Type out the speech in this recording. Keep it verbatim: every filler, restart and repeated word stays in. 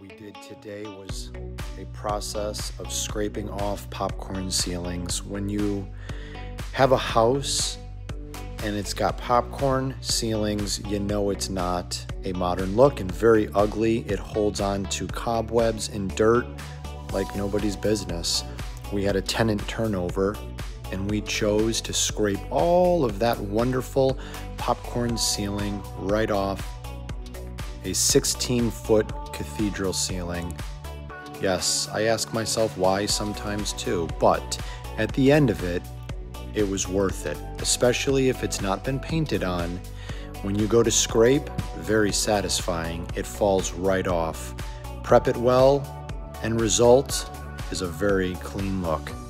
we did today was a process of scraping off popcorn ceilings. When you have a house and it's got popcorn ceilings, you know it's not a modern look and very ugly. It holds on to cobwebs and dirt like nobody's business. We had a tenant turnover and we chose to scrape all of that wonderful popcorn ceiling right off a sixteen foot cathedral ceiling. Yes, I ask myself why sometimes too, but at the end of it, it was worth it, especially if it's not been painted on. When you go to scrape, very satisfying. It falls right off. Prep it well, and result is a very clean look.